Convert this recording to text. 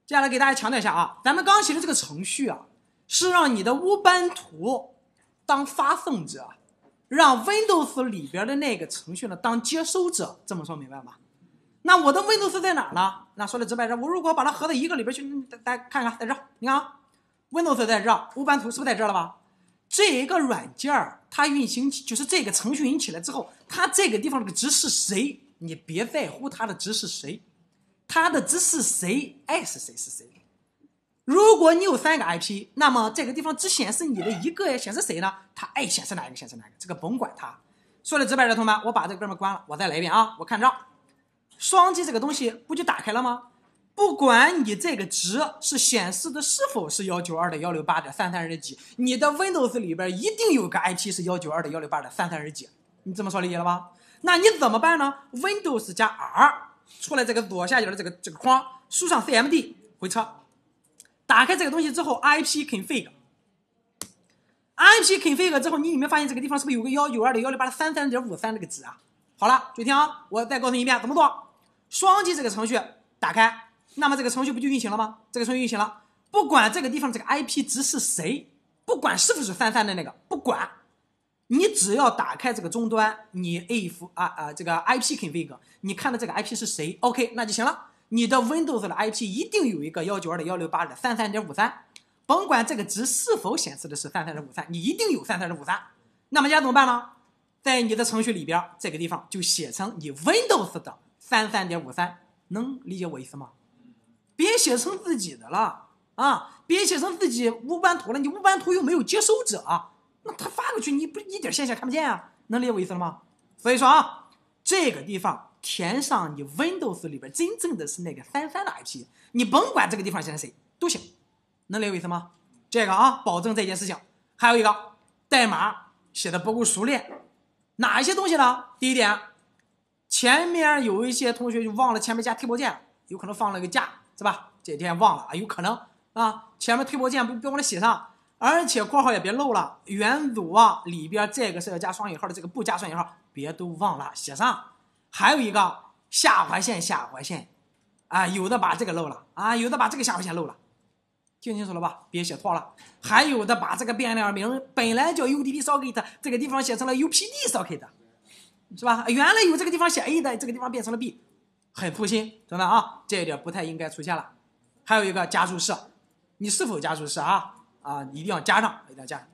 接下来给大家强调一下啊，咱们刚写的这个程序啊，是让你的乌班图当发送者，让 Windows 里边的那个程序呢当接收者，这么说明白吗？那我的 Windows 在哪儿呢？那说的直白点，我如果把它合到一个里边去，大家看看，在这儿，你看啊 ，Windows 在这儿，乌班图是不是在这儿了吧？这一个软件它运行就是这个程序运行起来之后，它这个地方这个值是谁？你别在乎它的值是谁，它的值是谁，爱是谁是谁。如果你有3个 IP， 那么这个地方只显示你的一个，显示谁呢？它爱显示哪一个显示哪一个，这个甭管它。说的直白点，同学们，我把这个哥们关了，我再来一遍啊，我看账。双击这个东西不就打开了吗？不管你这个值是显示的是否是192.168.332几，你的 Windows 里边一定有个 IP 是192.168.332几，你这么说理解了吧？那你怎么办呢 ？Windows 加 R 出来这个左下角的这个框，输上 CMD 回车，打开这个东西之后 IP config 之后，你有没有发现这个地方是不是有个192.168.332.53这个值啊？好了，注意听啊，我再告诉你一遍怎么做。双击这个程序打开，那么这个程序不就运行了吗？这个程序运行了，不管这个地方这个 IP 值是谁，不管是不是33的那个，不管，你只要打开这个终端，你 if 这个 IP config， 你看的这个 IP 是谁 ，OK， 那就行了。你的 Windows 的 IP 一定有一个192.168.33.53，甭管这个值是否显示的是33.53，你一定有33.53。那么现在怎么办呢？在你的程序里边，这个地方就写成你 Windows 的33.53，能理解我意思吗？别写成自己的了啊！别写成自己乌班图了，你乌班图又没有接收者那他发过去你不一点线下看不见啊？能理解我意思了吗？所以说啊，这个地方填上你 Windows 里边真正的是那个33的 IP， 你甭管这个地方写成谁都行，能理解我意思吗？这个啊，保证这件事情。还有一个，代码写的不够熟练。哪一些东西呢？第一点，前面有一些同学就忘了前面加推拨键，有可能放了个加，是吧？这天忘了有可能前面推拨键别忘了写上，而且括号也别漏了，元组里边这个是要加双引号的，这个不加双引号别都忘了写上。还有一个下划线有的把这个漏了有的把这个下划线漏了，听清楚了吧？别写错了。还有的把这个变量名本来叫 UDP socket， 这个地方写成了 UPD socket， 是吧？原来有这个地方写 A 的，这个地方变成了 B， 很粗心，真的这一点不太应该出现了。还有一个加注释，你是否加注释一定要加上，一定要加上。